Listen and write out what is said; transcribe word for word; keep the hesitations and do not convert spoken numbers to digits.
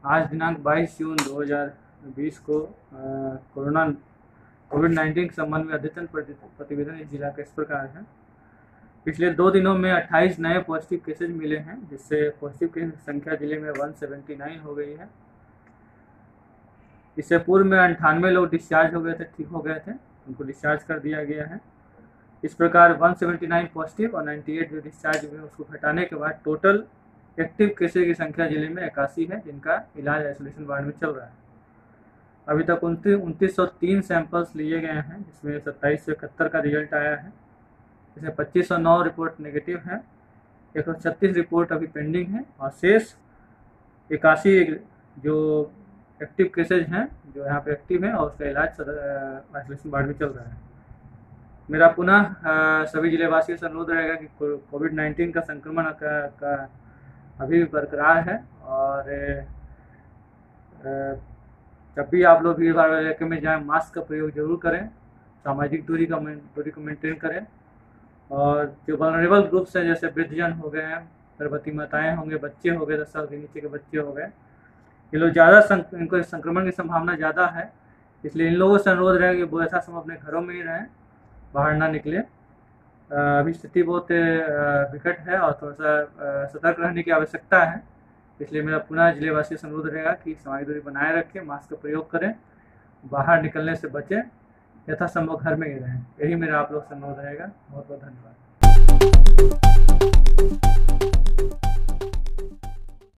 आज दिनांक बाईस जून दो हज़ार बीस को कोरोना कोविड नाइन्टीन के संबंध में अद्यतन प्रतिवेदन इस जिला का इस प्रकार है। पिछले दो दिनों में अट्ठाईस नए पॉजिटिव केसेज मिले हैं, जिससे पॉजिटिव केस की संख्या जिले में एक सौ उन्यासी हो गई है। इससे पूर्व में अंठानवे लोग डिस्चार्ज हो गए थे, ठीक हो गए थे, उनको डिस्चार्ज कर दिया गया है। इस प्रकार एक सौ उन्यासी पॉजिटिव और अट्ठानवे जो डिस्चार्ज हुए उसको हटाने के बाद टोटल एक्टिव केसेज की संख्या जिले में इक्यासी है, जिनका इलाज आइसोलेशन वार्ड में चल रहा है। अभी तक उनतीस उनतीस सौ तीन सैंपल्स लिए गए हैं, जिसमें सत्ताईस सौ इकहत्तर का रिजल्ट आया है। इसमें पच्चीस सौ नौ रिपोर्ट नेगेटिव है, एक सौ छत्तीस रिपोर्ट अभी पेंडिंग है और शेष इक्यासी जो एक्टिव केसेज हैं जो यहाँ पे एक्टिव हैं और उसका इलाज आइसोलेशन वार्ड में चल रहा है। मेरा पुनः सभी जिलेवासियों से अनुरोध रहेगा कि कोविड नाइन्टीन का संक्रमण का, का अभी भी बरकरार है और जब भी आप लोग भीड़ भाड़ वाले इलाके में जाएं मास्क का प्रयोग जरूर करें, सामाजिक दूरी का दूरी को मेंटेन करें और जो वल्नरेबल ग्रुप्स हैं जैसे वृद्धजन हो गए हैं, गर्भवती माताएं होंगे, बच्चे हो गए, दस साल के नीचे के बच्चे हो गए, ये लोग ज़्यादा संक, इनको संक्रमण की संभावना ज़्यादा है, इसलिए इन लोगों से अनुरोध रहेगा कि वो ऐसा समय अपने घरों में ही रहें, बाहर ना निकले। अभी स्थिति बहुत विकट है और थोड़ा सा सतर्क रहने की आवश्यकता है, इसलिए मेरा पुनः जिलेवासियों से अनुरोध रहेगा कि सामाजिक दूरी बनाए रखें, मास्क का प्रयोग करें, बाहर निकलने से बचें, यथासंभव घर में ही रहें। यही मेरा आप लोग से अनुरोध रहेगा। बहुत बहुत धन्यवाद।